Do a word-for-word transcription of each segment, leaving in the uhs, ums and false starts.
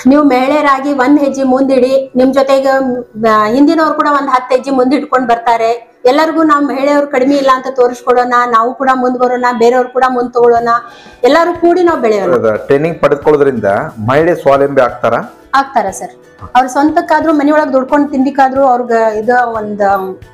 ನೀವು ಮಹಿಳೆಯರಾಗಿ ಒಂದ್ ಹೆಜ್ಜೆ ಮುಂದಿಡಿ, ನಿಮ್ ಜೊತೆಗೆ ಹಿಂದಿನವ್ರು ಕೂಡ ಒಂದ್ ಹತ್ತು ಹೆಜ್ಜೆ ಮುಂದಿಟ್ಕೊಂಡ್ ಬರ್ತಾರೆ. ಎಲ್ಲರಿಗೂ ನಾವು ಮಹಿಳೆಯರು ಕಡಿಮೆ ಇಲ್ಲ ಅಂತ ತೋರಿಸ್ಕೊಡೋಣ, ನಾವು ಕೂಡ ಮುಂದ್ ಬರೋಣ, ಬೇರೆಯವ್ರು ಕೂಡ ಮುಂದ್ ತಗೊಳ್ಳೋಣ, ಎಲ್ಲರೂ ಕೂಡಿ ನಾವು ಬೆಳೆಯೋಣ. ಟ್ರೈನಿಂಗ್ ಪಡೆದುಕೊಳ್ಳೋದ್ರಿಂದ ಮಹಿಳೆ ಸ್ವಾವಲಂಬಿ ಆಗ್ತಾರ ಆಗ್ತಾರ ಸರ್. ಅವ್ರ ಸ್ವಂತಕ್ಕಾದ್ರೂ ಮನೆಯೊಳಗೆ ದುಡ್ಕೊಂಡು ತಿನ್ಲಿಕ್ಕಾದ್ರೂ ಅವ್ರಿಗೆ ಇದು ಒಂದ್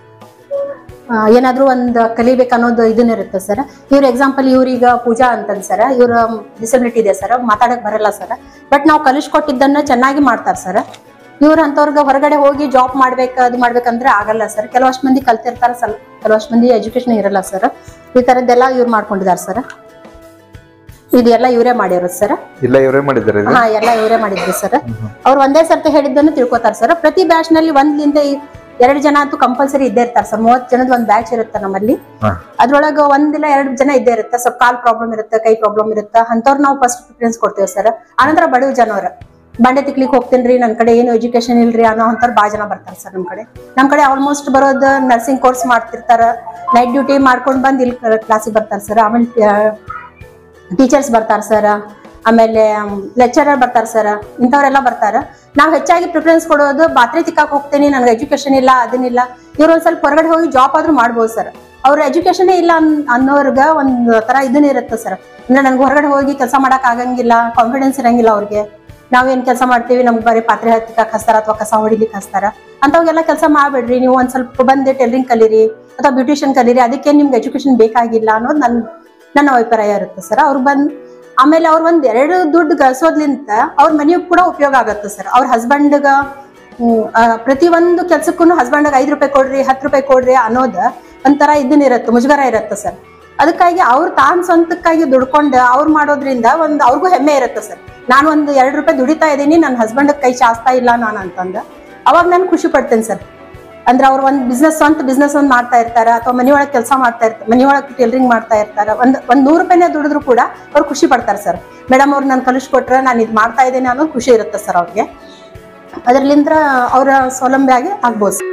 ಏನಾದ್ರು ಒಂದ್ ಕಲಿಬೇಕು ಅನ್ನೋದು ಇದನ್ನ ಇರುತ್ತೆ ಸರ್. ಇವ್ರ ಎಕ್ಸಾಂಪಲ್ ಇವ್ರೀಗ ಪೂಜಾ ಅಂತಂದ್ ಸರ್, ಇವ್ರ ಡಿಸಬಿಲಿಟಿ ಇದೆ ಸರ್, ಮಾತಾಡಕ್ ಬರಲ್ಲ ಸರ್, ಬಟ್ ನಾವು ಕಲಿಸ್ಕೊಟ್ಟಿದ್ದನ್ನ ಚೆನ್ನಾಗಿ ಮಾಡ್ತಾರ ಸರ್. ಇವ್ರ ಅಂತವ್ರಿಗೆ ಹೊರಗಡೆ ಹೋಗಿ ಜಾಬ್ ಮಾಡ್ಬೇಕು ಅದು ಮಾಡ್ಬೇಕಂದ್ರೆ ಆಗಲ್ಲ ಸರ್. ಕೆಲವಷ್ಟು ಮಂದಿ ಕಲ್ತಿರ್ತಾರ, ಸ್ವಲ್ಪ ಕೆಲವಷ್ಟು ಮಂದಿ ಎಜುಕೇಶನ್ ಇರಲ್ಲ ಸರ್. ಈ ತರದ್ದೆಲ್ಲ ಇವ್ರು ಮಾಡ್ಕೊಂಡಿದ್ದಾರೆ ಸರ್. ಇದೆಲ್ಲ ಇವರೇ ಮಾಡಿರೋದು ಸರ್. ಇಲ್ಲ ಇವರೇ ಮಾಡಿದ್ದಾರೆ. ಹಾ, ಎಲ್ಲ ಇವರೇ ಮಾಡಿದ್ರು ಸರ್. ಅವ್ರು ಒಂದೇ ಸರ್ತಿ ಹೇಳಿದ್ದನ್ನು ತಿಳ್ಕೊತಾರ ಸರ್. ಪ್ರತಿ ಬ್ಯಾಚ್ ನಲ್ಲಿ ಒಂದ್ಲಿಂದ ಎರಡು ಜನ ಅಂತೂ ಕಂಪಲ್ಸರಿ ಇದ್ದೇ ಇರ್ತಾರೆ ಸರ್. ಮೂವತ್ ಜನದ ಒಂದ್ ಬ್ಯಾಚ್ ಇರುತ್ತೆ ನಮ್ಮಲ್ಲಿ. ಅದ್ರೊಳಗ ಒಂದಿಲ್ಲ ಎರಡು ಜನ ಇದ್ದೇ ಇರುತ್ತೆ. ಸ್ವಲ್ಪ ಕಾಲ್ ಪ್ರಾಬ್ಲಮ್ ಇರುತ್ತೆ, ಕೈ ಪ್ರಾಬ್ಲಮ್ ಇರುತ್ತೆ, ಅಂತವ್ರು ನಾವು ಫಸ್ಟ್ ಪ್ರಿಫರೆನ್ಸ್ ಕೊಡ್ತೇವೆ ಸರ್. ಆನಂತರ ಬಡವ ಜನರು ಬಂಡೆ ತಿಕ್ಲಿಕ್ ಹೋಗ್ತೇನ್ರಿ, ನನ್ ಕಡೆ ಏನು ಎಜುಕೇಶನ್ ಇಲ್ರಿ ಅನ್ನೋ ಅಂತವ್ರು ಬಾಳ ಜನ ಬರ್ತಾರೆ ಸರ್ ನಮ್ ಕಡೆ. ನಮ್ ಕಡೆ ಆಲ್ಮೋಸ್ಟ್ ಬರೋದು ನರ್ಸಿಂಗ್ ಕೋರ್ಸ್ ಮಾಡ್ತಿರ್ತಾರ, ನೈಟ್ ಡ್ಯೂಟಿ ಮಾಡ್ಕೊಂಡ್ ಬಂದ್ ಇಲ್ಲಿ ಕ್ಲಾಸಿಗೆ ಬರ್ತಾರೆ ಸರ್. ಆಮೇಲೆ ಟೀಚರ್ಸ್ ಬರ್ತಾರ ಸರ್, ಆಮೇಲೆ ಲೆಕ್ಚರರ್ ಬರ್ತಾರ ಸರ್, ಇಂಥವ್ರೆಲ್ಲ ಬರ್ತಾರ. ನಾವ್ ಹೆಚ್ಚಾಗಿ ಪ್ರಿಫರೆನ್ಸ್ ಕೊಡೋದು ಬಾತ್ರೆ ತಿಕ್ಕಾಕ್ ಹೋಗ್ತೇನೆ, ನನ್ಗೆ ಎಜುಕೇಶನ್ ಇಲ್ಲ ಅದನ್ನಿಲ್ಲ, ಇವ್ರು ಒಂದ್ ಸ್ವಲ್ಪ ಹೊರಗಡೆ ಹೋಗಿ ಜಾಬ್ ಆದ್ರೂ ಮಾಡ್ಬೋದು ಸರ್. ಅವ್ರ ಎಜುಕೇಶನ್ ಇಲ್ಲ ಅನ್ನೋರ್ಗ ಒಂದ್ ತರ ಇದನ್ನ ಇರುತ್ತೆ ಸರ್. ಅಂದ್ರೆ ನನ್ಗೆ ಹೊರಗಡೆ ಹೋಗಿ ಕೆಲಸ ಮಾಡಕ್ ಆಗಂಗಿಲ್ಲ, ಕಾನ್ಫಿಡೆನ್ಸ್ ಇರಂಗಿಲ್ಲ ಅವ್ರಿಗೆ. ನಾವೇನ್ ಕೆಲಸ ಮಾಡ್ತೀವಿ, ನಮ್ಗೆ ಬರೀ ಪಾತ್ರೆ ಹತ್ತಿಕಾಕ್ ಹಸ್ತಾರ ಅಥವಾ ಕಸ ಹೊಡಿಲಿಕ್ಕೆ ಹಸ್ತಾರ, ಅಂತವೆಲ್ಲ ಕೆಲಸ ಮಾಡ್ಬೇಡ್ರಿ, ನೀವು ಒಂದ್ ಸ್ವಲ್ಪ ಬಂದು ಟೈಲರಿಂಗ್ ಕಲೀರಿ ಅಥವಾ ಬ್ಯೂಟಿಷಿಯನ್ ಕಲೀರಿ, ಅದಕ್ಕೆ ನಿಮ್ಗೆ ಎಜುಕೇಶನ್ ಬೇಕಾಗಿಲ್ಲ ಅನ್ನೋದು ನನ್ ನನ್ನ ಅಭಿಪ್ರಾಯ ಇರುತ್ತೆ ಸರ್. ಅವ್ರು ಬಂದ್ ಆಮೇಲೆ ಅವ್ರ ಒಂದ್ ಎರಡು ದುಡ್ಡು ಗಳಿಸೋದ್ಲಿಂತ ಅವ್ರ ಮನೆಯೂ ಕೂಡ ಉಪಯೋಗ ಆಗತ್ತೆ ಸರ್. ಅವ್ರ ಹಸ್ಬೆಂಡ್ಗ ಪ್ರತಿ ಒಂದು ಕೆಲ್ಸಕ್ಕೂ ಹಸ್ಬೆಂಡ್ಗೆ ಐದ್ ರೂಪಾಯಿ ಕೊಡ್ರಿ, ಹತ್ತು ರೂಪಾಯಿ ಕೊಡ್ರಿ ಅನ್ನೋದು ಒಂಥರ ಇದನ್ನ ಇರುತ್ತೆ, ಮುಜುಗರ ಇರುತ್ತೆ ಸರ್. ಅದಕ್ಕಾಗಿ ಅವ್ರು ತಾನ್ ಸ್ವಂತಕ್ಕಾಗಿ ದುಡ್ಕೊಂಡು ಅವ್ರು ಮಾಡೋದ್ರಿಂದ ಒಂದ್ ಅವ್ರಿಗೂ ಹೆಮ್ಮೆ ಇರುತ್ತೆ ಸರ್. ನಾನು ಒಂದು ಎರಡು ರೂಪಾಯಿ ದುಡಿತಾ ಇದ್ದೀನಿ, ನನ್ನ ಹಸ್ಬೆಂಡ್ ಕೈ ಚಾಸ್ತಾ ಇಲ್ಲ ನಾನು ಅಂತಂದ ಅವಾಗ ನಾನು ಖುಷಿ ಪಡ್ತೇನೆ ಸರ್. ಅಂದ್ರೆ ಅವ್ರು ಒಂದ್ ಬಿಸ್ನೆಸ್ ಸ್ವಂತ ಬಿಸ್ನೆಸ್ ಒಂದ್ ಮಾಡ್ತಾ ಇರ್ತಾರ, ಅಥವಾ ಮನೆಯೊಳಗೆ ಕೆಲಸ ಮಾಡ್ತಾ ಇರ್ತಾರೆ, ಮನೆಯೊಳಗೆ ಟೈಲರಿಂಗ್ ಮಾಡ್ತಾ ಇರ್ತಾರ, ಒಂದ್ ಒಂದ್ ನೂರು ರೂಪಾಯಿನೇ ದುಡಿದ್ರು ಕೂಡ ಅವ್ರು ಖುಷಿ ಪಡ್ತಾರೆ ಸರ್. ಮೇಡಮ್ ಅವ್ರು ನಾನು ಕಲಿಸ್ಕೊಟ್ರೆ ನಾನು ಇದು ಮಾಡ್ತಾ ಇದ್ದೇನೆ ಅನ್ನೋದು ಖುಷಿ ಇರುತ್ತೆ ಸರ್ ಅವ್ರಿಗೆ. ಅದರ್ಲಿಂದ ಅವರ ಸ್ವಾವಲಂಬಿ ಆಗಿ ಆಗ್ಬೋದು ಸರ್.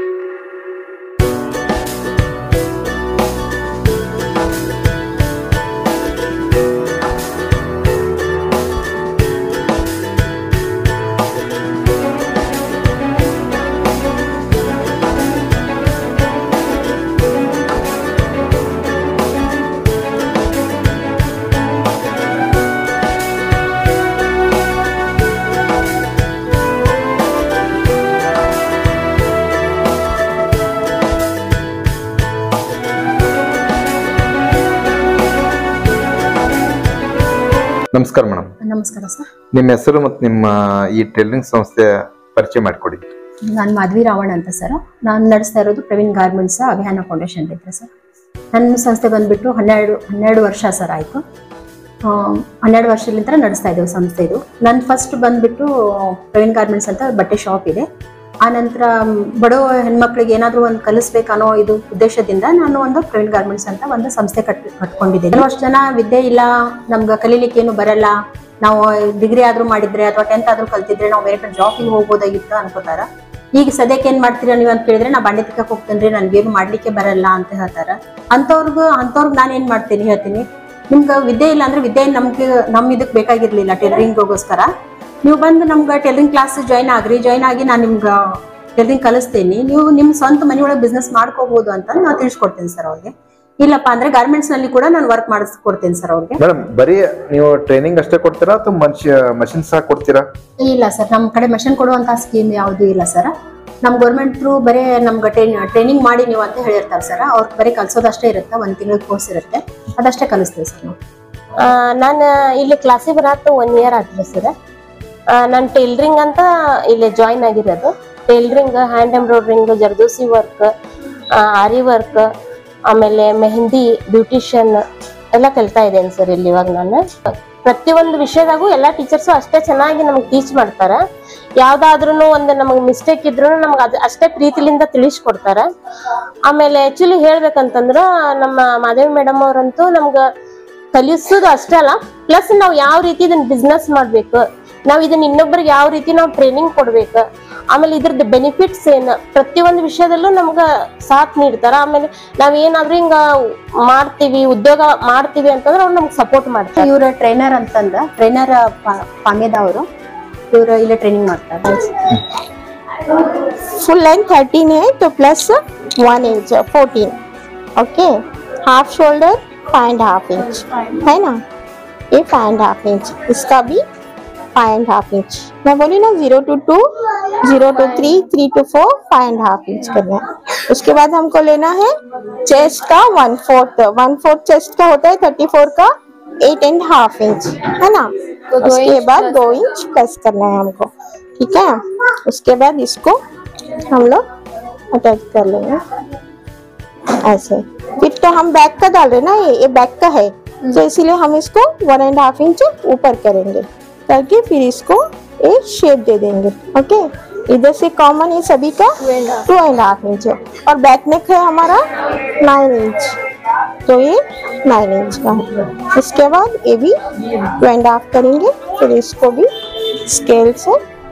ನಮಸ್ಕಾರ ಮೇಡಮ್. ನಮಸ್ಕಾರ ಸರ್. ನಿಮ್ಮ ಹೆಸರು ಮತ್ತು ನಿಮ್ಮ ಈ ಟೈಲರಿಂಗ್ ಸಂಸ್ಥೆ ಪರಿಚಯ ಮಾಡಿಕೊಡಿ. ನಾನು ಮಾಧವಿ ರಾವಣ ಅಂತ ಸರ್. ನಾನು ನಡೆಸ್ತಾ ಇರೋದು ಪ್ರವೀಣ್ ಗಾರ್ಮೆಂಟ್ಸ್ ಅಭಿಯಾನ ಫೌಂಡೇಶನ್ ಇದ್ರೆ ಸರ್. ನನ್ನ ಸಂಸ್ಥೆ ಬಂದ್ಬಿಟ್ಟು ಹನ್ನೆರಡು ಹನ್ನೆರಡು ವರ್ಷ ಸರ್ ಆಯಿತು. ಹನ್ನೆರಡು ವರ್ಷದಿಂದ ನಡೆಸ್ತಾ ಇದ್ದೇವೆ ಸಂಸ್ಥೆ ಇದು. ನನ್ನ ಫಸ್ಟ್ ಬಂದ್ಬಿಟ್ಟು ಪ್ರವೀಣ್ ಗಾರ್ಮೆಂಟ್ಸ್ ಅಂತ ಬಟ್ಟೆ ಶಾಪ್ ಇದೆ. ಆ ನಂತರ ಬಡವ ಹೆಣ್ಮಕ್ಳಿಗೆ ಏನಾದರೂ ಒಂದು ಕಲಿಸ್ಬೇಕನ್ನೋ ಇದು ಉದ್ದೇಶದಿಂದ ನಾನು ಒಂದು ಪ್ರವೀಣ್ ಗಾರ್ಮೆಂಟ್ಸ್ ಅಂತ ಒಂದು ಸಂಸ್ಥೆ ಕಟ್ ಕಟ್ಕೊಂಡಿದ್ದೀನಿ. ಕೆಲವಷ್ಟು ಜನ ವಿದ್ಯೆ ಇಲ್ಲ, ನಮ್ಗೆ ಕಲೀಲಿಕ್ಕೆ ಏನು ಬರಲ್ಲ, ನಾವು ಡಿಗ್ರಿ ಆದ್ರೂ ಮಾಡಿದ್ರೆ ಅಥವಾ ಟೆಂತ್ ಆದ್ರೂ ಕಲ್ತಿದ್ರೆ ನಾವು ಬೇರೆ ಕಡೆ ಜಾಬಿಗೆ ಹೋಗ್ಬೋದಾಗಿತ್ತು ಅನ್ಕೋತಾರ. ಈಗ ಸದ್ಯಕ್ಕೆ ಏನ್ ಮಾಡ್ತೀರಾ ನೀವು ಅಂತ ಕೇಳಿದ್ರೆ ನಾ ಬಾಂಡೆ ತಿಕ್ಕಕ್ಕೆ ಹೋಗ್ತೇನ್ರಿ, ನನ್ಗೇನು ಮಾಡ್ಲಿಕ್ಕೆ ಬರಲ್ಲ ಅಂತ ಹೇಳ್ತಾರ. ಅಂತವ್ರಿಗೂ ಅಂತವ್ರಿಗೆ ನಾನು ಏನ್ ಮಾಡ್ತೀನಿ ಹೇಳ್ತೀನಿ, ನಿಮ್ಗೆ ವಿದ್ಯೆ ಇಲ್ಲ ಅಂದ್ರೆ ವಿದ್ಯೆ ನಮ್ಗೆ ನಮ್ ಇದಕ್ ಬೇಕಾಗಿರ್ಲಿಲ್ಲ ಟೈಲರಿಂಗ್ಗೋಸ್ಕರ, ನೀವು ಬಂದು ನಮ್ಗೆ ಟೈಲರಿಂಗ್ ಕ್ಲಾಸ್ ಜಾಯ್ನ್ ಆಗ್ರಿ, ಜಾಯ್ನ್ ಆಗಿ ನಾನು ನಿಮ್ಗೆ ಟೈಲರಿಂಗ್ ಕಲಿಸ್ತೀನಿ, ನೀವು ನಿಮ್ ಸ್ವಂತ ಮನೆಯೊಳಗೆ ಬಿಸ್ನೆಸ್ ಮಾಡ್ಕೋಬಹುದು ಅಂತ ನಾನು ತಿಳಿಸ್ಕೊಡ್ತೀನಿ ಸರ್ ಅವ್ರಿಗೆ. ಇಲ್ಲಪ್ಪ ಅಂದ್ರೆ ಗಾರ್ಮೆಂಟ್ಸ್ ನಲ್ಲಿ ಕೂಡ ನಾನು ವರ್ಕ್ ಮಾಡಿಸ್ಕೊಡ್ತೀನಿ ಸರ್ ಅವ್ರಿಗೆ. ಮೇಡಮ್ ಬರೀ ನೀವು ಟ್ರೈನಿಂಗ್ ಅಷ್ಟೇ ಕೊಡ್ತೀರಾ ಅಥವಾ ಮಷಿನ್ ಸಹ ಕೊಡ್ತೀರಾ? ಇಲ್ಲ ಸರ್, ನಮ್ ಕಡೆ ಮಷಿನ್ ಕೊಡುವಂತ ಸ್ಕೀಮ್ ಯಾವ್ದು ಇಲ್ಲ ಸರ್. ನಮ್ ಗೌರ್ಮೆಂಟ್ ಥ್ರೂ ಬರೀ ನಮ್ಗೆ ಟ್ರೈನಿಂಗ್ ಮಾಡಿ ನೀವು ಅಂತ ಹೇಳಿರ್ತಾರೆ ಸರ್. ಅವ್ರ ಬರೀ ಕಲ್ಸೋದಷ್ಟೇ ಇರುತ್ತೆ, ಒಂದ್ ತಿಂಗಳ ಕೋರ್ಸ್ ಇರುತ್ತೆ, ಅದಷ್ಟೇ ಕಲಿಸ್ತೀವಿ ಸರ್ ನಾವು. ನಾನು ಇಲ್ಲಿ ಕ್ಲಾಸಿಗೆ ಬರತ್ತ ಒನ್ ಇಯರ್ ಆಗ್ತದೆ ಸರ್. ನಾನು ಟೈಲರಿಂಗ್ ಅಂತ ಇಲ್ಲಿ ಜಾಯಿನ್ ಆಗಿರೋದು. Tailoring, hand embroidering, zardozi work, aari work, ಆಮೇಲೆ ಮೆಹಂದಿ, ಬ್ಯೂಟಿಷಿಯನ್ ಎಲ್ಲ ಕಲಿತಾ ಇದ್ದೇನೆ ಸರ್ ಇಲ್ಲಿ. ಇವಾಗ ನಾನು ಪ್ರತಿಯೊಂದು ವಿಷಯದಾಗೂ ಎಲ್ಲ ಟೀಚರ್ಸು ಅಷ್ಟೇ ಚೆನ್ನಾಗಿ ನಮ್ಗೆ ಟೀಚ್ ಮಾಡ್ತಾರ. ಯಾವ್ದಾದ್ರೂ ಒಂದು ನಮಗೆ ಮಿಸ್ಟೇಕ್ ಇದ್ರು ನಮ್ಗೆ ಅದು ಅಷ್ಟೇ ಪ್ರೀತಿಲಿಂದ ತಿಳಿಸ್ಕೊಡ್ತಾರ. ಆಮೇಲೆ ಆಕ್ಚುಲಿ ಹೇಳ್ಬೇಕಂತಂದ್ರ ನಮ್ಮ ಮಾಧವಿ ಮೇಡಮ್ ಅವ್ರಂತೂ ನಮ್ಗೆ ಕಲಿಸೋದು ಅಷ್ಟೇ ಅಲ್ಲ, ಪ್ಲಸ್ ನಾವು ಯಾವ ರೀತಿ ಇದನ್ನ ಬಿಸ್ನೆಸ್ ಮಾಡ್ಬೇಕು, ನಾವ್ ಇದನ್ನ ಇನ್ನೊಬ್ಬರಿಗೆ ಯಾವ ರೀತಿ ನಾವು ಟ್ರೈನಿಂಗ್ ಕೊಡ್ಬೇಕು, ಆಮೇಲೆ ಇದ್ರದ್ದು ಬೆನಿಫಿಟ್ಸ್ ಏನ್ ಪ್ರತಿಯೊಂದು ವಿಷಯದಲ್ಲೂ ನಮ್ಗ ಸಾಥ್ ನೀಡ್ತಾರ. ಆಮೇಲೆ ನಾವ್ ಏನಾದ್ರೂ ಹಿಂಗ ಮಾಡ್ತೀವಿ, ಉದ್ಯೋಗ ಮಾಡ್ತೀವಿ ಅಂತಂದ್ರೆ ಅವ್ರು ನಮ್ಗೆ ಸಪೋರ್ಟ್ ಮಾಡ್ತಾರೆ. ಇವ್ರ ಟ್ರೈನರ್ ಅಂತಂದ ಟ್ರೈನರ್ ಪಾಮೇದ ಅವರು ಇವರು ಇಲ್ಲೇ ಟ್ರೈನಿಂಗ್ ಮಾಡ್ತಾರೆ. फुल लेंथ थर्टीन है तो plus one inch fourteen. Okay, half shoulder five and half inch है ना, ये फाइव एंड हाफ इंच, इसका भी फाइव एंड हाफ इंच. मैं बोली ना zero two two, zero two three, three two four, five and half inch करना है. उसके बाद हमको लेना है चेस्ट का one fourth, one fourth chest का होता है थर्टी फोर का एट एंड हाफ इंच है ना. तो उसके बाद दो इंच प्लस करना है हमको. ठीक है, उसके बाद इसको हम लोग अटैच कर लेंगे ऐसे. फिर तो हम बैक का डाल रहे ना, ये ये बैक का है तो इसीलिए हम इसको वन एंड हाफ इंच ऊपर करेंगे ताकि फिर इसको एक शेप दे देंगे. ओके, इधर से कॉमन ये सभी का टू एंड हाफ इंच और बैक नेक है हमारा नाइन इंच, तो ये नाइन इंच का है. उसके बाद ये भी टू एंड हाफ करेंगे. फिर इसको भी स्केल से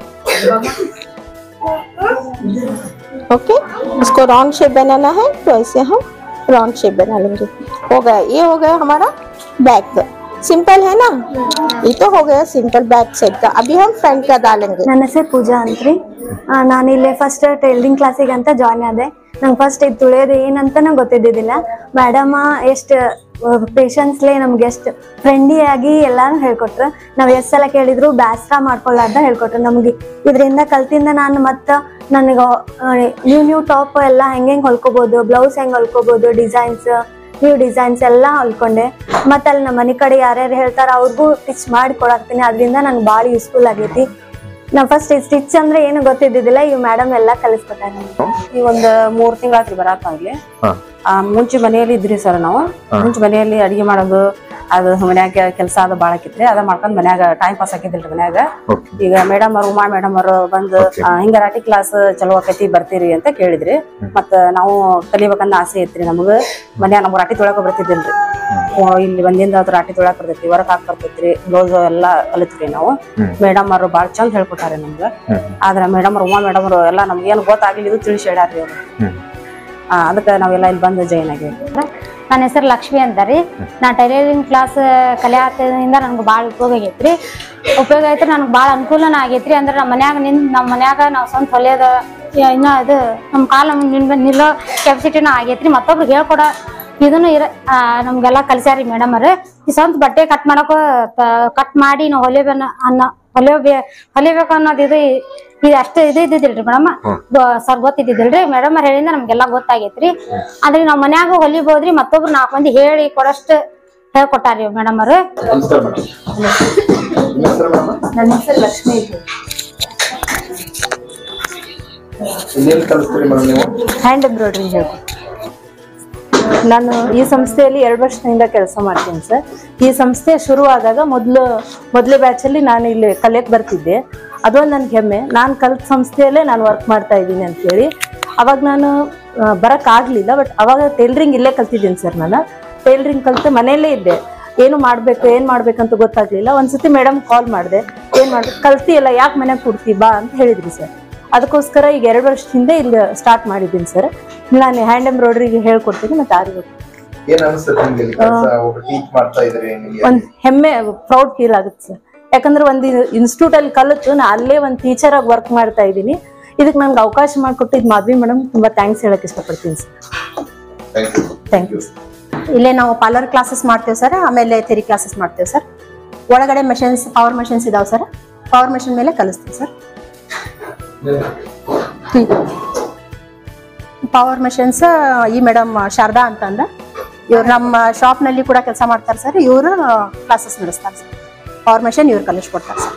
ओके, इसको राउंड शेप बनाना है तो ऐसे हम राउंड शेप बना लेंगे. हो गया, ये हो गया हमारा बैक. सिंपल है ना, ये तो हो गया सिंपल बैक साइड का. अभी हम फ्रंट का डालेंगे. ನನ್ನ ಹೆಸರು ಪೂಜಾ ಅಂತ್ರಿ. ನಾನು ಇಲ್ಲೇ ಫಸ್ಟ್ ಟೈಲರಿಂಗ್ ಕ್ಲಾಸಿಗೆ ಅಂತ ಜಾಯ್ನ್ ಆದೆ. ನಂಗೆ ಫಸ್ಟ್ ಇದು ತುಳಿಯೋದು ಏನಂತ ನಂಗೆ ಗೊತ್ತಿದ್ದಿದ್ದಿಲ್ಲ. ಮೇಡಮ್ ಎಷ್ಟು ಪೇಷನ್ಸ್ಲೇ ನಮ್ಗೆ ಎಷ್ಟು ಫ್ರೆಂಡ್ಲಿ ಆಗಿ ಎಲ್ಲಾನು ಹೇಳ್ಕೊಟ್ರು. ನಾವು ಎಷ್ಟು ಸಲ ಕೇಳಿದ್ರು ಬೇಸರ ಮಾಡ್ಕೊಳ್ಳಾರ್ದ ಹೇಳ್ಕೊಟ್ರು ನಮ್ಗೆ. ಇದರಿಂದ ಕಲ್ತಿಂದ ನಾನು ಮತ್ತು ನನಗೆ ನ್ಯೂ ನ್ಯೂ ಟಾಪ್ ಎಲ್ಲ ಹೆಂಗೆ ಹೆಂಗೆ ಹೊಲ್ಕೋಬೋದು, ಬ್ಲೌಸ್ ಹೆಂಗೆ ಹೊಲ್ಕೋಬೋದು, ಡಿಸೈನ್ಸ್ ನ್ಯೂ ಡಿಸೈನ್ಸ್ ಎಲ್ಲ ಹೊಲ್ಕೊಂಡೆ. ಮತ್ತು ಅಲ್ಲಿ ನಮ್ಮ ಮನೆ ಕಡೆ ಯಾರ್ಯಾರು ಹೇಳ್ತಾರೆ ಅವ್ರಿಗೂ ಸ್ಟಿಚ್ ಮಾಡಿ ಕೊಡಾಕ್ತೀನಿ. ಅದರಿಂದ ನಂಗೆ ಭಾಳ ಯೂಸ್ಫುಲ್ ಆಗೈತಿ. ನಾವು ಫಸ್ಟ್ ಸ್ಟಿಚ್ ಅಂದ್ರೆ ಏನು ಗೊತ್ತಿದ್ದಿದ್ದಿಲ್ಲ, ಇವ್ ಮೇಡಮ್ ಎಲ್ಲ ಕಲಿಸ್ಕೊಟ್ಟಾರೆ. ಈ ಒಂದ್ ಮೂರ್ ತಿಂಗಳಾತ್ರಿ ಬರತ್ತ ಇಲ್ಲಿ. ಮುಂಚೆ ಮನೆಯಲ್ಲಿ ಇದ್ರಿ ಸರ್ ನಾವು. ಮುಂಚೆ ಮನೆಯಲ್ಲಿ ಅಡಿಗೆ ಮಾಡೋದು ಅದು ಮನ್ಯಾಗ ಕೆಲಸ ಅದು ಬಾಳ ಆಕಿತ್ರಿ. ಅದ ಮಾಡ್ಕೊಂಡ್ ಮನ್ಯಾಗ ಟೈಮ್ ಪಾಸ್ ಆಕಿದ್ದಿಲ್ರಿ ಮನ್ಯಾಗ. ಈಗ ಮೇಡಮ್ ಅವ್ರು ಉಮಾ ಮೇಡಮ್ ಅವರು ಬಂದು ಹಿಂಗ ರಾಟಿ ಕ್ಲಾಸ್ ಚಲೋ ಆಕೈತಿ ಬರ್ತೀರಿ ಅಂತ ಕೇಳಿದ್ರಿ. ಮತ್ತ ನಾವು ಕಲಿಬೇಕನ್ನ ಆಸೆ ಐತ್ರಿ ನಮಗ. ಮನ್ಯಾಗ ನಮ್ಗೆ ರಾಟಿ ತೊಳಕ ಬರ್ತಿದ್ದಿಲ್ರಿ. ಇಲ್ಲಿ ಬಂದಿಂದ ಅದು ರಾಟಿ ತೊಳಕ್ ಬರ್ತೈತಿ, ವರ್ಕ್ ಹಾಕ್ ಬರ್ತೈತ್ರಿ, ಬ್ಲೌಸ್ ಎಲ್ಲಾ ಕಲಿತ್ರಿ ನಾವು. ಮೇಡಮ್ ಅವರು ಬಾಳ ಚಂದ ಹೇಳ್ಕೊಟ್ಟಾರೆ ನಮ್ಗ. ಆದ್ರ ಮೇಡಮ್ ಅವ್ರು ಉಮಾ ಮೇಡಮ್ ಅವರು ಎಲ್ಲಾ ನಮ್ಗೆ ಏನು ಗೊತ್ತಾಗ್ಲಿ ಇದು ತಿಳಿಸಿ ಹೇಳ್ಯಾರ್ರಿ ಅವ್ರು. ಅದಕ್ಕೆ ನಾವೆಲ್ಲ ಇಲ್ಲಿ ಬಂದು ಜಾಯಿನ್ ಆಗಿವಿ. ನನ್ನ ಹೆಸರು ಲಕ್ಷ್ಮಿ ಅಂತಾರಿ. ನಾ ಟೈಲರಿಂಗ್ ಕ್ಲಾಸ್ ಕಲಿಯಾತದಿಂದ ನನಗೆ ಭಾಳ ಉಪಯೋಗ ಆಗೈತ್ರಿ. ಉಪಯೋಗ ಐತ್ರಿ, ನನಗೆ ಭಾಳ ಅನುಕೂಲನ ಆಗೈತ್ರಿ. ಅಂದ್ರೆ ನಮ್ಮ ಮನ್ಯಾಗ ನಿಂತು ನಮ್ಮ ಮನ್ಯಾಗ ನಾವು ಸ್ವಂತ ಹೊಲಿಯೋದು ಇನ್ನೂ ಇದು ನಮ್ಮ ಕಾಲ ನಿಲ್ಲೋ ಕೆಪಾಸಿಟಿನೂ ಆಗೈತ್ರಿ. ಮತ್ತೊಬ್ರಿಗೆ ಹೇಳ್ಕೊಡೋ ಇದನ್ನು ಇರ ನಮ್ಗೆಲ್ಲ ಕಲಿಸ್ಯಾರಿ ಮೇಡಮ್ ಅವ್ರು. ಈ ಸ್ವಂತ ಬಟ್ಟೆ ಕಟ್ ಮಾಡಕ ಕಟ್ ಮಾಡಿ ನಾವು ಹೊಲಿಬೇನ ಅನ್ನೋ ಹೊಲಿಯೋ ಹೊಲಿಬೇಕು ಅನ್ನೋದು ಇದು ಇದು ಅಷ್ಟು ಇದು ಇದ್ದಿದ್ದಿಲ್ರಿ ಮೇಡಮ್. ಸರ್ ಗೊತ್ತಿದ್ದಿಲ್ರಿ. ಮೇಡಮ್ ಅವ್ರು ಹೇಳಿಂದ ನಮ್ಗೆಲ್ಲಾ ಗೊತ್ತಾಗೈತ್ರಿ. ಆದ್ರೆ ನಾವ್ ಮನ್ಯಾಗ ಹೊಲಿಬೋದ್ರಿ, ಮತ್ತೊಬ್ರು ನಾಲ್ಕು ಮಂದಿ ಹೇಳಿ ಕೊಡಷ್ಟು ಹೇಳ್ಕೊಟ್ಟಾರಿ ಮೇಡಮ್ ಅವ್ರು. ನನ್ನ ಹೆಸರು ಲಕ್ಷ್ಮಿ. ಹ್ಯಾಂಡ್ ಎಂಬ್ರಾಯ್ಡ್ರಿ ಹೇಳ್ಕೊಡ್ತೀನಿ. ನಾನು ಈ ಸಂಸ್ಥೆಯಲ್ಲಿ ಎರಡು ವರ್ಷದಿಂದ ಕೆಲಸ ಮಾಡ್ತೀನಿ ಸರ್. ಈ ಸಂಸ್ಥೆ ಶುರುವಾದಾಗ ಮೊದಲು ಮೊದಲೇ ಬ್ಯಾಚಲ್ಲಿ ನಾನು ಇಲ್ಲಿ ಕಲಿಯಕ್ಕೆ ಬರ್ತಿದ್ದೆ. ಅದೊಂದು ನನಗೆ ಹೆಮ್ಮೆ. ನಾನು ಕಲಿತ ಸಂಸ್ಥೆಯಲ್ಲೇ ನಾನು ವರ್ಕ್ ಮಾಡ್ತಾ ಇದ್ದೀನಿ ಅಂತೇಳಿ. ಅವಾಗ ನಾನು ಬರೋಕ್ಕಾಗಲಿಲ್ಲ. ಬಟ್ ಅವಾಗ ಟೈಲರಿಂಗ್ ಇಲ್ಲೇ ಕಲ್ತಿದ್ದೀನಿ ಸರ್. ನಾನು ಟೈಲರಿಂಗ್ ಕಲಿತು ಮನೆಯಲ್ಲೇ ಇದ್ದೆ. ಏನು ಮಾಡಬೇಕು ಏನು ಮಾಡ್ಬೇಕಂತ ಗೊತ್ತಾಗಲಿಲ್ಲ. ಒಂದ್ಸತಿ ಮೇಡಮ್ ಕಾಲ್ ಮಾಡಿದೆ, ಏನು ಮಾಡ್ಬೇಕು ಕಲ್ತಿಯಲ್ಲ, ಯಾಕೆ ಮನೆಗೆ ಕೊಡ್ತೀವಿ ಬಾ ಅಂತ ಹೇಳಿದ್ರಿ ಸರ್. ಅದಕ್ಕೋಸ್ಕರ ಈಗ ಎರಡು ವರ್ಷದಿಂದ ಇಲ್ಲಿ ಸ್ಟಾರ್ಟ್ ಮಾಡಿದ್ದೀನಿ ಸರ್. ನಾನು ಹ್ಯಾಂಡ್ ಎಂಬ್ರಾಯ್ಡ್ರಿಗೆ ಹೇಳ್ಕೊಡ್ತೀನಿ ಮತ್ತು ಆರಿ ಒಂದು ಹೆಮ್ಮೆ ಪ್ರೌಡ್ ಫೀಲ್ ಆಗುತ್ತೆ ಸರ್. ಯಾಕಂದ್ರೆ ಒಂದು ಇನ್ಸ್ಟಿಟ್ಯೂಟ್ ಅಲ್ಲಿ ಕಲಿತು ನಾ ಅಲ್ಲೇ ಒಂದು ಟೀಚರ್ ಆಗಿ ವರ್ಕ್ ಮಾಡ್ತಾ ಇದ್ದೀನಿ. ಇದಕ್ಕೆ ನನ್ಗೆ ಅವಕಾಶ ಮಾಡಿಕೊಟ್ಟಿದ್ದು ಮಾಧವಿ ಮೇಡಮ್ ತುಂಬಾ ಥ್ಯಾಂಕ್ಸ್ ಹೇಳಕ್ ಇಷ್ಟಪಡ್ತೀನಿ ಸರ್. Thank you. ಇಲ್ಲೇ ನಾವು ಪಾರ್ಲರ್ ಕ್ಲಾಸಸ್ ಮಾಡ್ತೇವೆ ಸರ್. ಆಮೇಲೆ ಥೆರಿ ಕ್ಲಾಸಸ್ ಮಾಡ್ತೇವೆ ಸರ್. ಒಳಗಡೆ ಮಷಿನ್ಸ್ ಪವರ್ ಮಷಿನ್ಸ್ ಇದಾವೆ ಸರ್. ಪವರ್ ಮಷಿನ್ ಮೇಲೆ ಕಲಿಸ್ತೀವಿ ಸರ್. ಪವರ್ ಮಷಿನ್ಸ್ ಈ ಮೇಡಮ್ ಶಾರದಾ ಅಂತಂದ ಇವ್ರು ನಮ್ಮ ಶಾಪ್ ನಲ್ಲಿ ಕೂಡ ಕೆಲಸ ಮಾಡ್ತಾರೆ ಸರ್. ಇವರು ಕ್ಲಾಸಸ್ ನಡೆಸ್ತಾರೆ ಸರ್. ಪವರ್ ಮಷಿನ್ ಇವ್ರು ಕಲಿಸ್ಕೊಡ್ತಾರೆ ಸರ್.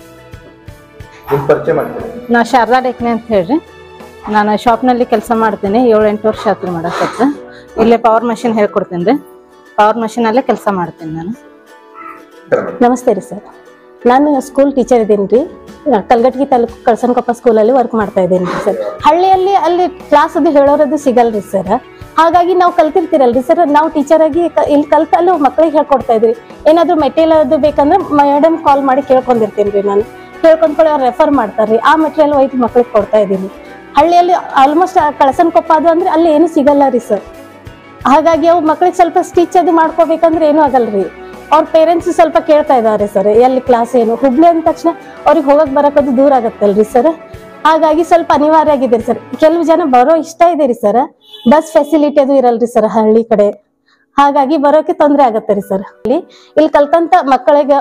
ನಾ ಶಾರದಾ ಡೆಕ್ನೆ ಅಂತ ಹೇಳ್ರಿ. ನಾನು ಶಾಪ್ನಲ್ಲಿ ಕೆಲಸ ಮಾಡ್ತೀನಿ. ಏಳು ಎಂಟು ವರ್ಷ ಆಯ್ತು ಮಾಡಕ್ಕೆ. ಇಲ್ಲೇ ಪವರ್ ಮಷಿನ್ ಹೇಳ್ಕೊಡ್ತೀನಿ ರೀ. ಪವರ್ ಮಷಿನಲ್ಲೇ ಕೆಲಸ ಮಾಡ್ತೀನಿ ನಾನು. ನಮಸ್ತೆ ರೀ ಸರ್. ನಾನು ಸ್ಕೂಲ್ ಟೀಚರ್ ಇದ್ದೀನಿ ರೀ. ಕಲ್ಗಟ್ಟಿ ತಾಲೂಕು ಕಳಸನಕೊಪ್ಪ ಸ್ಕೂಲಲ್ಲಿ ವರ್ಕ್ ಮಾಡ್ತಾ ಇದ್ದೀನಿ ರೀ ಸರ್. ಹಳ್ಳಿಯಲ್ಲಿ ಅಲ್ಲಿ ಕ್ಲಾಸ್ ಅದು ಹೇಳೋರದು ಸಿಗಲ್ರಿ ಸರ್. ಹಾಗಾಗಿ ನಾವು ಕಲ್ತಿರ್ತೀರಲ್ರಿ ಸರ್, ನಾವು ಟೀಚರ್ ಆಗಿ ಇಲ್ಲಿ ಕಲ್ತಲ್ಲೂ ಮಕ್ಳಿಗೆ ಹೇಳ್ಕೊಡ್ತಾ ಇದ್ರಿ. ಏನಾದರೂ ಮೆಟೀರಿಯಲ್ ಅದು ಬೇಕಂದ್ರೆ ಮೇಡಮ್ ಕಾಲ್ ಮಾಡಿ ಕೇಳ್ಕೊಂಡಿರ್ತೀನಿ ರೀ. ನಾನು ಕೇಳ್ಕೊಂಡ್ಕೊಳ್ಳಿ ಅವ್ರು ರೆಫರ್ ಮಾಡ್ತಾರೆ ರೀ. ಆ ಮೆಟೀರಿಯಲ್ ಒಯ್ದು ಮಕ್ಳಿಗೆ ಕೊಡ್ತಾ ಇದ್ದೀನಿ. ಹಳ್ಳಿಯಲ್ಲಿ ಆಲ್ಮೋಸ್ಟ್ ಕಳಸನಕೊಪ್ಪ ಅದು ಅಂದ್ರೆ ಅಲ್ಲಿ ಏನು ಸಿಗಲ್ಲ ರೀ ಸರ್. ಹಾಗಾಗಿ ಅವು ಮಕ್ಳಿಗೆ ಸ್ವಲ್ಪ ಸ್ಟಿಚ್ ಅದು ಮಾಡ್ಕೋಬೇಕಂದ್ರೆ ಏನೂ ಆಗಲ್ರಿ. ಅವ್ರ ಪೇರೆಂಟ್ಸ್ ಸ್ವಲ್ಪ ಕೇಳ್ತಾ ಇದ್ದಾರೆ ಸರ್ ಎಲ್ಲಿ ಕ್ಲಾಸ್ ಏನು. ಹುಬ್ಳಿ ಅಂದ ತಕ್ಷಣ ಅವ್ರಿಗೆ ಹೋಗಕ್ ಬರಕೋದು ದೂರ ಆಗತ್ತಲ್ರಿ ಸರ್, ಹಾಗಾಗಿ ಸ್ವಲ್ಪ ಅನಿವಾರ್ಯ ಆಗಿದೆ ಸರ್. ಕೆಲವು ಜನ ಬರೋ ಇಷ್ಟ ಇದೆ ರೀ ಸರ್, ಬಸ್ ಫೆಸಿಲಿಟಿ ಅದು ಇರಲ್ರಿ ಸರ್ ಹಳ್ಳಿ ಕಡೆ, ಹಾಗಾಗಿ ಬರೋಕೆ ತೊಂದರೆ ಆಗತ್ತೆ ರೀ ಸರ್. ಇಲ್ಲಿ ಇಲ್ಲಿ ಕಲ್ತಂತ ಮಕ್ಕಳಿಗೆ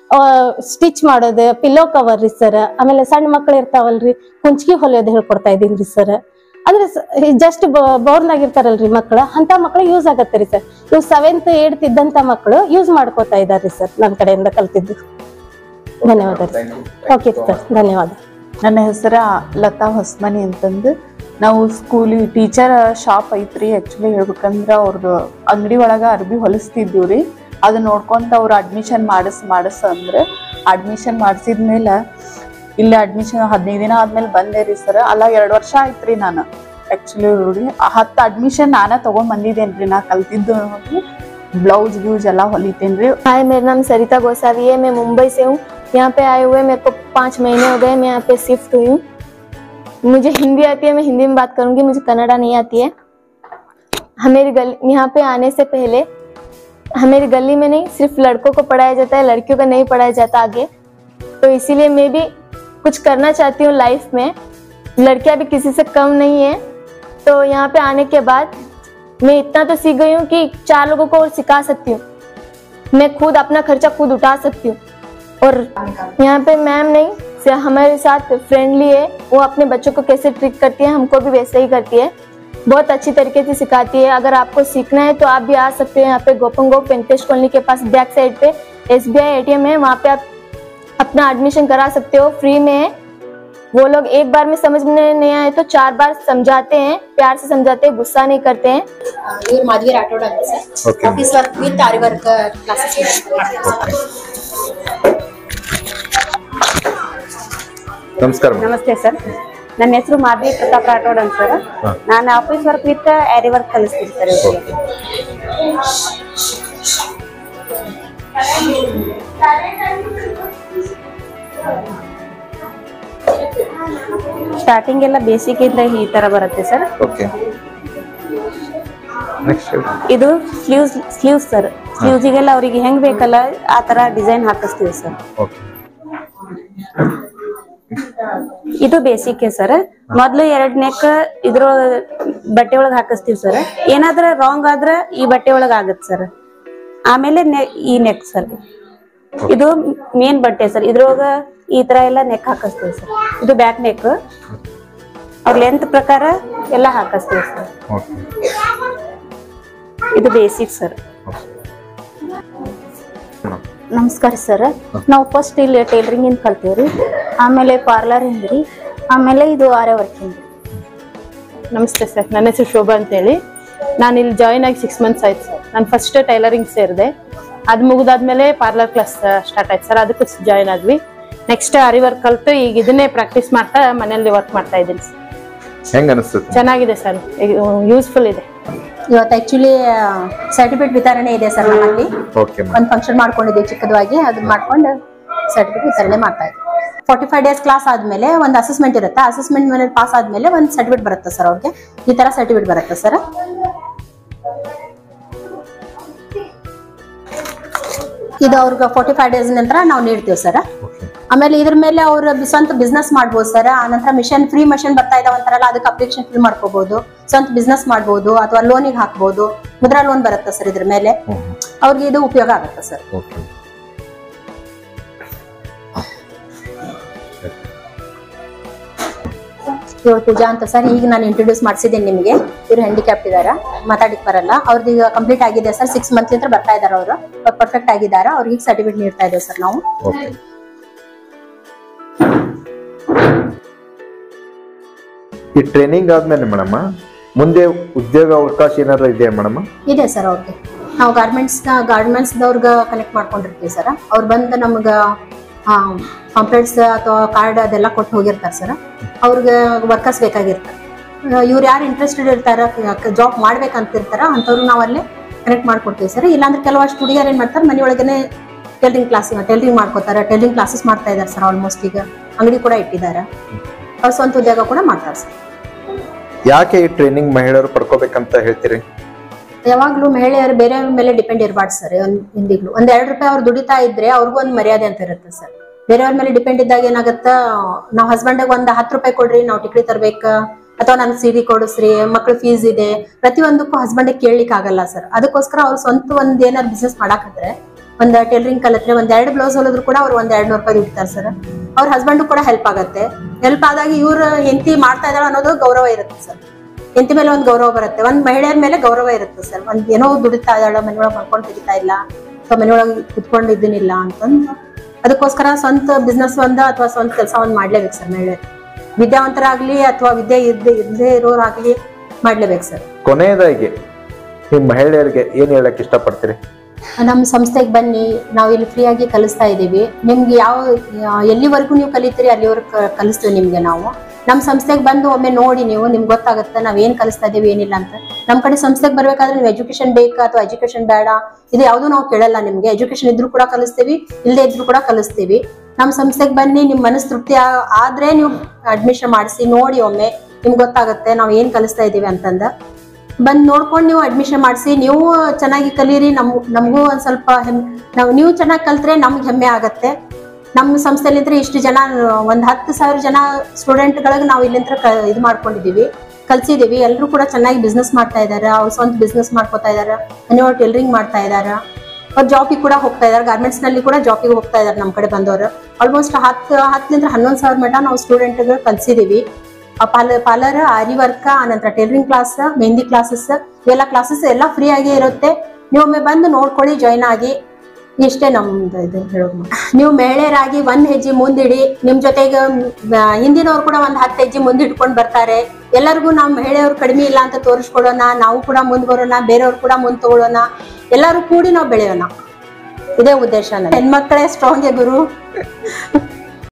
ಸ್ಟಿಚ್ ಮಾಡೋದು, ಪಿಲ್ಲೋ ಕವರ್ ರೀ ಸರ್, ಆಮೇಲೆ ಸಣ್ಣ ಮಕ್ಳು ಇರ್ತಾವಲ್ರಿ ಕುಂಚ್ಕಿ ಹೊಲಿಯೋದು ಹೇಳ್ಕೊಡ್ತಾ ಇದೀನಿ ರೀ ಸರ್. ಅಂದ್ರೆ ಜಸ್ಟ್ ಬೋರ್ನ್ ಆಗಿರ್ತಾರಲ್ರಿ ಮಕ್ಳು, ಅಂತ ಮಕ್ಳು ಯೂಸ್ ಆಗತ್ತೆ ರೀ ಸರ್. ಇವ್ ಸೆವೆಂತ್ ಏಡ್ತ್ ಇದ್ದಂತ ಮಕ್ಕಳು ಯೂಸ್ ಮಾಡ್ಕೋತಾ ಇದಾರೆ ಸರ್ ನನ್ನ ಕಡೆಯಿಂದ ಕಲ್ತಿದ್ದು. ಧನ್ಯವಾದ ರೀ. ಓಕೆ ಸರ್, ಧನ್ಯವಾದ. ನನ್ನ ಹೆಸರ ಲತಾ ಹೊಸ್ಮನಿ ಅಂತಂದು. ನಾವು ಸ್ಕೂಲಿ ಟೀಚರ್ ಶಾಪ್ ಐತ್ರಿ. ಆ್ಯಕ್ಚುಲಿ ಹೇಳ್ಬೇಕಂದ್ರೆ ಅವ್ರದ್ದು ಅಂಗಡಿ ಒಳಗೆ ಅರ್ಬಿ ಹೊಲಿಸ್ತಿದ್ದೀವಿ ರೀ. ಅದನ್ನ ನೋಡ್ಕೊಂತ ಅವ್ರು ಅಡ್ಮಿಷನ್ ಮಾಡಿಸ್ ಮಾಡಿಸ್ ಅಂದ್ರೆ ಅಡ್ಮಿಷನ್ ಮಾಡಿಸಿದ್ಮೇಲೆ ಇಲ್ಲಿ ಅಡ್ಮಿಷನ್ ಹದಿನೈದು ದಿನ ಆದ್ಮೇಲೆ ಬಂದೆ ರೀ ಸರ್. ಅಲ್ಲ ಎರಡು ವರ್ಷ ಆಯ್ತು ರೀ ನಾನು ಆ್ಯಕ್ಚುಲಿ ರೀ. ಹತ್ತು ಅಡ್ಮಿಷನ್ ನಾನೇ ತೊಗೊಂಡ್ ಬಂದಿದ್ದೇನೆ ರೀ. ನಾ ಕಲ್ತಿದ್ದು ब्लाउज व्यूज ಎಲ್ಲ ಹೊಲಿತೇನೆ ರೀ. हाय, मेरा नाम सरिता गोसावी है। मैं मुंबई से हूँ। यहाँ पे आए हुए मेरे को पाँच महीने हो गए। मैं यहाँ पे शिफ्ट हुई हूँ। मुझे हिंदी आती है, मैं हिंदी में बात करूँगी, मुझे कन्नड़ा नहीं आती है। हमारी गली यहाँ पे आने से पहले हमारी गली में नहीं सिर्फ लड़कों को पढ़ाया जाता है, लड़कियों को नहीं पढ़ाया जाता आगे। तो इसीलिए मैं भी कुछ करना चाहती हूँ लाइफ में। लड़कियाँ भी किसी से कम नहीं है। तो यहाँ पे आने के बाद मैं इतना तो सीख गई हूँ कि चार लोगों को और सिखा सकती हूँ। मैं खुद अपना खर्चा खुद उठा सकती हूँ। और यहाँ पे मैम नहीं, हमारे साथ फ्रेंडली है। वो अपने बच्चों को कैसे ट्रीट करती है, हमको भी वैसे ही करती है। बहुत अच्छी तरीके से सिखाती है। अगर आपको सीखना है तो आप भी आ सकते हैं। यहाँ पे गोपन गोप वेंकटेश कॉलोनी के पास बैक साइड पे S B I A T M है, वहाँ पे आप अपना एडमिशन करा सकते हो, फ्री में है। वो लोग एक बार में समझ में नहीं आए तो चार बार समझाते हैं, प्यार से समझाते हैं, गुस्सा नहीं करते हैं। ಇವ್ರು ಮಾಧವಿ ರಾಠೋಡ್ ಅಂತ sir. Office work with aari work classes ಮಾಡ್ತಾರೆ. ನಮಸ್ಕಾರ. ನಮಸ್ತೆ ಸರ್, ನನ್ನ ಹೆಸರು ಮಾಧವಿ ಪ್ರತಾಪ್ ರಾಠೋಡ್ ಅಂತ ಸರ್. ನಾನು office work with aari work ಕಲಿಸ್ತೀನಿ ಸರ್. ಸ್ಟಾರ್ಟಿಂಗ್ ಎಲ್ಲ ಬೇಸಿಕ್ ಇಂದ ಈ ತರ ಬರುತ್ತೆ ಸರ್. ಓಕೆ. ನೆಕ್ಸ್ಟ್ ಇದು ಸ್ಲೀವ್ಸ್ ಸ್ಲೀವ್ಸ್ ಸರ್. ಸ್ಲೀವ್ಸಿಗೆಲ್ಲ ಅವರಿಗೆ ಹೆಂಗ್ ಬೇಕಲ್ಲ ಆ ತರ ಡಿಸೈನ್ ಹಾಕಿಸ್ತೀವಿ ಸರ್. ಓಕೆ. ಇದು ಬೇಸಿಕ್ ಸರ್. ಮೊದ್ಲು ಎರಡ್ ನೆಕ್ ಇದ್ರ ಬಟ್ಟೆ ಒಳಗ್ ಹಾಕಿಸ್ತೀವಿ ಸರ್. ಏನಾದ್ರ ರಾಂಗ್ ಆದ್ರ ಈ ಬಟ್ಟೆ ಒಳಗ್ ಆಗತ್ ಸರ್. ಆಮೇಲೆ ಈ ನೆಕ್ ಸರ್. ಇದು ಮೇನ್ ಬಟ್ಟೆ ಸರ್. ಇದ್ರೊಳಗ ಈ ತರ ಎಲ್ಲ ನೆಕ್ ಹಾಕಿಸ್ತೀವಿ ಸರ್. ಇದು ಬ್ಯಾಕ್ ನೆಕ್. ಅವ್ರ ಲೆಂತ್ ಪ್ರಕಾರ ಎಲ್ಲ ಹಾಕಿಸ್ತೀವಿ ಸರ್. ಇದು ಬೇಸಿಕ್ ಸರ್. ನಮಸ್ಕಾರ ಸರ್. ನಾವು ಫಸ್ಟ್ ಇಲ್ಲಿ ಟೈಲರಿಂಗ್ ಇಂದ ಕಲ್ತೀವ್ರಿ, ಆಮೇಲೆ ಪಾರ್ಲರ್ ಇಂದ್ರಿ, ಆಮೇಲೆ ಇದು ಆರೆ ವರ್ಕಿಂಗ್. ನಮಸ್ತೆ ಸರ್, ನನ್ನ ಹೆಸರು ಶೋಭಾ ಅಂತೇಳಿ. ನಾನು ಇಲ್ಲಿ ಜಾಯಿನ್ ಆಗಿ ಸಿಕ್ಸ್ ಮಂತ್ಸ್ ಆಯ್ತು ಸರ್. ನಾನು ಫಸ್ಟ್ ಟೈಲರಿಂಗ್ ಸೇರಿದೆ, ಅದು ಮುಗಿದಾದ್ಮೇಲೆ ಪಾರ್ಲರ್ ಕ್ಲಾಸ್ ಸ್ಟಾರ್ಟ್ ಆಯ್ತು ಸರ್. ಅದಕ್ಕೂ ಜಾಯಿನ್ ಆದ್ವಿ. ನೆಕ್ಸ್ಟ್ ಆರಿ ವರ್ಕ್ ಕಲ್ತು ಈಗ ಇದನ್ನೇ ಪ್ರಾಕ್ಟೀಸ್ ಮಾಡ್ತಾ ಮನೆಯಲ್ಲಿ ವರ್ಕ್ ಮಾಡ್ತಾ ಇದ್ದೀನಿ ಸರ್. ಹೆಂಗ್ ಅನಿಸ್ತದೆ? ಚೆನ್ನಾಗಿದೆ ಸರ್, ಯೂಸ್ಫುಲ್ ಇದೆ. ಇವತ್ತು ಆಕ್ಚುಲಿ ಸರ್ಟಿಫಿಕೇಟ್ ವಿತರಣೆ ಇದೆ ಸರ್. ನಮ್ಮಲ್ಲಿ ಒಂದು ಫಂಕ್ಷನ್ ಮಾಡ್ಕೊಂಡಿದ್ದೀವಿ ಚಿಕ್ಕದಾಗಿ, ಅದನ್ನ ಮಾಡ್ಕೊಂಡು ಸರ್ಟಿಫಿಕೇಟ್ ವಿತರಣೆ ಮಾಡ್ತಾ ಇದ್ದೀವಿ. ಫೋರ್ಟಿ ಫೈವ್ ಡೇಸ್ ಕ್ಲಾಸ್ ಆದ್ಮೇಲೆ ಒಂದು ಅಸೆಸ್ಮೆಂಟ್ ಇರುತ್ತೆ. ಅಸೆಸ್ಮೆಂಟ್ ಮೇಲೆ ಪಾಸ್ ಆದ್ಮೇಲೆ ಒಂದು ಸರ್ಟಿಫಿಕೇಟ್ ಬರುತ್ತೆ ಸರ್. ಅವ್ರಿಗೆ ಈ ತರ ಸರ್ಟಿಫಿಕೇಟ್ ಬರುತ್ತೆ ಸರ್. ಇದು ಅವ್ರಿಗೆ ಫೋರ್ಟಿ ಫೈವ್ ಡೇಸ್ ನಂತರ ನಾವು ನೀಡ್ತೀವಿ ಸರ್. ಆಮೇಲೆ ಇದ್ರ ಮೇಲೆ ಅವ್ರ ಸ್ವಂತ ಬಿಸ್ನೆಸ್ ಮಾಡ್ಬೋದು ಸರ್. ಆನಂತರ ಮಿಷನ್ ಫ್ರೀ ಮಿಷನ್ ಬರ್ತಾ ಇದಾವ ಅಂತಾರಲ್ಲ, ಅದಕ್ಕೆ ಅಪ್ಲಿಕೇಶನ್ ಫಿಲ್ ಮಾಡ್ಕೋಬಹುದು, ಸ್ವಂತ ಬಿಸ್ನೆಸ್ ಮಾಡ್ಬೋದು, ಅಥವಾ ಲೋನಿಗೆ ಹಾಕ್ಬೋದು. ಮುದ್ರಾ ಲೋನ್ ಬರುತ್ತೆ ಸರ್ ಇದ್ರ ಮೇಲೆ. ಅವ್ರಿಗೆ ಇದು ಉಪಯೋಗ ಆಗುತ್ತೆ ಸರ್. ಇವ್ರು ಪೂಜಾ ಅಂತ ಸರ್. ಈಗ ನಾನು ಇಂಟ್ರೊಡ್ಯೂಸ್ ಮಾಡಿಸಿದ್ದೀನಿ ನಿಮಗೆ. ಇವ್ರು ಹ್ಯಾಂಡಿಕ್ಯಾಪ್ಟ್ ಇದಾರ, ಮಾತಾಡಿಕ್ ಬರಲ್ಲ. ಅವ್ರದ್ದು ಈಗ ಕಂಪ್ಲೀಟ್ ಆಗಿದೆ ಸರ್. ಸಿಕ್ಸ್ ಮಂತ್ ಇಂದ ಬರ್ತಾ ಇದಾರೆ ಅವರು. ಅವ್ರು ಪರ್ಫೆಕ್ಟ್ ಆಗಿದ್ದಾರೆ. ಅವ್ರಿಗೆ ಸರ್ಟಿಫಿಕೇಟ್ ನೀಡ್ತಾ ಇದ್ದೇವೆ ಸರ್ ನಾವು. ಈ ಟ್ರೈನಿಂಗ್ ಆದ್ಮೇಲೆ ಮೇಡಮ್ ಮುಂದೆ ಉದ್ಯೋಗ ಅವಕಾಶ ಏನಾದ್ರು ಇದೆಯಾ ಮೇಡಮ್? ಇದೆ ಸರ್. ಅವ್ರಿಗೆ ನಾವು ಗಾರ್ಮೆಂಟ್ಸ್ ಗಾರ್ಮೆಂಟ್ಸ್ ದವ್ರಗ ಕನೆಕ್ಟ್ ಮಾಡ್ಕೊಂಡಿರ್ತೀವಿ ಸರ್. ಅವ್ರು ಬಂದು ನಮ್ಗೆ ಪಾಂಪ್ಲೆಟ್ಸ್ ಅಥವಾ ಕಾರ್ಡ್ ಅದೆಲ್ಲ ಕೊಟ್ಟು ಹೋಗಿರ್ತಾರೆ ಸರ್. ಅವ್ರಿಗೆ ವರ್ಕರ್ಸ್ ಬೇಕಾಗಿರ್ತಾರೆ. ಇವ್ರು ಯಾರು ಇಂಟ್ರೆಸ್ಟೆಡ್ ಇರ್ತಾರ, ಜಾಬ್ ಮಾಡ್ಬೇಕಂತಿರ್ತಾರ, ಅಂಥವ್ರು ನಾವು ಅಲ್ಲೇ ಕನೆಕ್ಟ್ ಮಾಡ್ಕೊಡ್ತೀವಿ ಸರ್. ಇಲ್ಲಾಂದ್ರೆ ಕೆಲವಷ್ಟು ಹುಡುಗಿಯರು ಏನ್ ಮಾಡ್ತಾರೆ, ಮನೆಯೊಳಗನೆ ಟೈಲರಿಂಗ್ ಕ್ಲಾಸ್ ಟೈಲರಿಂಗ್ ಮಾಡ್ಕೋತಾರೆ. ಟೈಲರಿಂಗ್ ಕ್ಲಾಸಸ್ ಮಾಡ್ತಾ ಇದಾರೆ ಸರ್. ಆಲ್ಮೋಸ್ಟ್ ಈಗ ಅಂಗಡಿ ಕೂಡ ಇಟ್ಟಿದ್ದಾರೆ. ಅವ್ರ ಸ್ವಂತ ಉದ್ಯೋಗ ಕೂಡ ಮಾಡ್ತಾರೆ ಸರ್. ಯಾಕೆ ಈ ಟ್ರೈನಿಂಗ್ ಮಹಿಳೆಯರು ಪಡ್ಕೋಬೇಕಂತ ಹೇಳ್ತೀರಿ? ಯಾವಾಗ್ಲೂ ಮಹಿಳೆಯರು ಬೇರೆಯವ್ರ ಮೇಲೆ ಡಿಪೆಂಡ್ ಇರಬಾರ್ದು ಸರ್. ಒಂದ್ ಇಂದಿಗ್ಲು ಒಂದ್ ಎರಡ್ ರೂಪಾಯಿ ಅವ್ರು ದುಡಿತಾ ಇದ್ರೆ ಅವ್ರಿಗೂ ಒಂದ್ ಮರ್ಯಾದೆ ಅಂತ ಇರುತ್ತೆ ಸರ್. ಬೇರೆಯವ್ರ ಮೇಲೆ ಡಿಪೆಂಡ್ ಇದ್ದಾಗ ಏನಾಗತ್ತ, ನಾವ್ ಹಸ್ಬೆಂಡ್ ಒಂದ್ ಹತ್ತು ರೂಪಾಯಿ ಕೊಡ್ರಿ ನಾವ್ ಟಿಕ್ಲಿ ತರ್ಬೇಕ, ಅಥವಾ ನನ್ ಸೀರೆ ಕೊಡಿಸ್ರಿ, ಮಕ್ಳು ಫೀಸ್ ಇದೆ, ಪ್ರತಿಯೊಂದಕ್ಕೂ ಹಸ್ಬೆಂಡ್ ಕೇಳ್ಲಿಕ್ಕೆ ಆಗಲ್ಲ ಸರ್. ಅದಕ್ಕೋಸ್ಕರ ಅವ್ರು ಸ್ವಂತ ಒಂದ್ ಏನಾರು ಬಿಸ್ನೆಸ್ ಮಾಡಾಕಂದ್ರೆ, ಒಂದ್ ಟೈಲರಿಂಗ್ ಕಲಿತ್ರೆ ಒಂದ್ ಎರಡ್ ಬ್ಲೌಸ್ ಹೊಲಿದ್ರು ಕೂಡ ಅವ್ರು ಒಂದ್ ಎರಡ್ ನೂರು ರೂಪಾಯಿ ದುಡಿತಾರೆ ಸರ್. ಅವ್ರ ಹಸ್ಬೆಂಡ್ ಕೂಡ ಹೆಲ್ಪ್ ಆಗತ್ತೆ. ಹೆಲ್ಪ್ ಆದಾಗ ಇವ್ರ ಹೆಂಡತಿ ಮಾಡ್ತಾ ಇದ್ದಾಳ ಅನ್ನೋದು ಗೌರವ ಇರುತ್ತೆ ಸರ್. ಹೆಂಡತಿ ಮೇಲೆ ಒಂದ್ ಗೌರವ ಬರುತ್ತೆ, ಒಂದ್ ಮಹಿಳೆಯರ ಮೇಲೆ ಗೌರವ ಇರುತ್ತೆ ಸರ್. ಒಂದ್ ಏನೋ ದುಡಿತಾ ಇದ್ದಾಳ, ಮನೆಯೊಳಗೆ ಮಾಡ್ಕೊಂಡು ತೆಗಿತಾ ಇಲ್ಲ, ಅಥವಾ ಮನೆಯೊಳಗೆ ಕುತ್ಕೊಂಡು ಇದ್ದೀನಿಲ್ಲ ಅಂತಂದು ಅದಕ್ಕೋಸ್ಕರ ಸ್ವಂತ ಬಿಸ್ನೆಸ್ ಒಂದ ಅಥವಾ ಸ್ವಂತ ಕೆಲಸ ಒಂದ್ ಮಾಡ್ಲೇಬೇಕು ಸರ್. ಮಹಿಳೆಯರು ವಿದ್ಯಾವಂತರಾಗ್ಲಿ ಅಥವಾ ವಿದ್ಯೆ ಇರ್ದೇ ಇರ್ದೇ ಇರೋರಾಗ್ಲಿ ಮಾಡ್ಲೇಬೇಕು ಸರ್. ಕೊನೆಯದಾಗಿ ನಿಮ್ ಮಹಿಳೆಯರಿಗೆ ಏನ್ ಹೇಳಕ್ ಇಷ್ಟಪಡ್ತೀರಿ? ನಮ್ಮ ಸಂಸ್ಥೆಗೆ ಬನ್ನಿ, ನಾವು ಇಲ್ಲಿ ಫ್ರೀ ಆಗಿ ಕಲಿಸ್ತಾ ಇದ್ದೀವಿ. ನಿಮ್ಗೆ ಯಾವ ಎಲ್ಲಿವರೆಗೂ ನೀವು ಕಲಿತೀರಿ ಅಲ್ಲಿವರೆಗೂ ಕಲಿಸ್ತೀವಿ ನಿಮ್ಗೆ ನಾವು. ನಮ್ಮ ಸಂಸ್ಥೆಗೆ ಬಂದು ಒಮ್ಮೆ ನೋಡಿ ನೀವು, ನಿಮ್ಗೆ ಗೊತ್ತಾಗುತ್ತೆ ನಾವ್ ಏನ್ ಕಲಿಸ್ತಾ ಇದೀವಿ ಏನಿಲ್ಲ ಅಂತ. ನಮ್ ಕಡೆ ಸಂಸ್ಥೆಗೆ ಬರ್ಬೇಕಾದ್ರೆ ನೀವು ಎಜುಕೇಶನ್ ಬೇಕಾ ಅಥವಾ ಎಜುಕೇಶನ್ ಬೇಡ ಇದು ಯಾವ್ದು ನಾವು ಕೇಳಲ್ಲ. ನಿಮ್ಗೆ ಎಜುಕೇಶನ್ ಇದ್ರು ಕೂಡ ಕಲಿಸ್ತೀವಿ, ಇಲ್ಲದೆ ಇದ್ರು ಕೂಡ ಕಲಿಸ್ತೀವಿ. ನಮ್ಮ ಸಂಸ್ಥೆಗೆ ಬನ್ನಿ, ನಿಮ್ ಮನಸ್ ತೃಪ್ತಿ ಆದ್ರೆ ನೀವು ಅಡ್ಮಿಷನ್ ಮಾಡಿಸಿ ನೋಡಿ, ಒಮ್ಮೆ ನಿಮ್ಗೆ ಗೊತ್ತಾಗುತ್ತೆ ನಾವ್ ಏನ್ ಕಲಿಸ್ತಾ ಇದೀವಿ ಅಂತಂದ. ಬಂದ್ ನೋಡ್ಕೊಂಡು ನೀವು ಅಡ್ಮಿಷನ್ ಮಾಡಿಸಿ, ನೀವು ಚೆನ್ನಾಗಿ ಕಲೀರಿ. ನಮ್ ನಮಗೂ ಒಂದ್ ಸ್ವಲ್ಪ ಹೆಮ್ಮೆ, ನಾವು ನೀವು ಚೆನ್ನಾಗಿ ಕಲ್ತ್ರೆ ನಮ್ಗೆ ಹೆಮ್ಮೆ ಆಗತ್ತೆ. ನಮ್ಮ ಸಂಸ್ಥೆಲಿಂತ್ರ ಇಷ್ಟು ಜನ, ಒಂದ್ ಹತ್ತು ಸಾವಿರ ಜನ ಸ್ಟೂಡೆಂಟ್ಗಳಿಗೆ ನಾವು ಇಲ್ಲಿಂತ್ರ ಇದು ಮಾಡ್ಕೊಂಡಿದೀವಿ, ಕಲ್ಸಿದೀವಿ. ಎಲ್ಲರೂ ಕೂಡ ಚೆನ್ನಾಗಿ ಬಿಸ್ನೆಸ್ ಮಾಡ್ತಾ ಇದಾರೆ, ಅವ್ರು ಸ್ವಂತ ಬಿಸ್ನೆಸ್ ಮಾಡ್ಕೋತಾ ಇದಾರೆ, ಮನೆಯೊಳಗೆ ಟೈಲರಿಂಗ್ ಮಾಡ್ತಾ ಇದಾರೆ, ಅವ್ರು ಜಾಬಿಗೆ ಕೂಡ ಹೋಗ್ತಾ ಇದಾರೆ, ಗಾರ್ಮೆಂಟ್ಸ್ ನಲ್ಲಿ ಕೂಡ ಜಾಬಿಗೆ ಹೋಗ್ತಾ ಇದಾರೆ. ನಮ್ಮ ಕಡೆ ಬಂದವರು ಆಲ್ಮೋಸ್ಟ್ ಹತ್ತು ಹತ್ತರಿಂದ ಹನ್ನೊಂದು ಸಾವಿರ ಮಟ ನಾವು ಸ್ಟೂಡೆಂಟ್ಗಳು ಕಲ್ಸಿದೀವಿ. ಪಾರ್ಲರ್ ಪಾರ್ಲರ್ ಆರಿ ವರ್ಕ್, ಆನಂತರ ಟೈಲರಿಂಗ್ ಕ್ಲಾಸ್, ಮೆಹಂದಿ ಕ್ಲಾಸಸ್, ಇವೆಲ್ಲ ಕ್ಲಾಸಸ್ ಎಲ್ಲ ಫ್ರೀ ಆಗಿ ಇರುತ್ತೆ. ನೀವು ಒಮ್ಮೆ ಬಂದು ನೋಡ್ಕೊಳ್ಳಿ, ಜಾಯ್ನ್ ಆಗಿ. ಇಷ್ಟೇ ನಮ್ದು ಇದು ಹೇಳೋದು. ನೀವು ಮಹಿಳೆಯರಾಗಿ ಒಂದ್ ಹೆಜ್ಜೆ ಮುಂದಿಡಿ, ನಿಮ್ ಜೊತೆಗೆ ಹಿಂದಿನವ್ರು ಕೂಡ ಒಂದ್ ಹತ್ತು ಹೆಜ್ಜೆ ಮುಂದಿಟ್ಕೊಂಡು ಬರ್ತಾರೆ. ಎಲ್ಲರಿಗೂ ನಾವು ಮಹಿಳೆಯವ್ರು ಕಡಿಮೆ ಇಲ್ಲ ಅಂತ ತೋರಿಸ್ಕೊಡೋಣ, ನಾವು ಕೂಡ ಮುಂದ್ ಬರೋಣ, ಬೇರೆಯವ್ರು ಕೂಡ ಮುಂದ್ ತಗೊಳ್ಳೋಣ, ಎಲ್ಲರೂ ಕೂಡಿ ನಾವು ಬೆಳೆಯೋಣ. ಇದೇ ಉದ್ದೇಶ. ಹೆಣ್ಮಕ್ಳೇ ಸ್ಟ್ರಾಂಗ್ ಗುರು.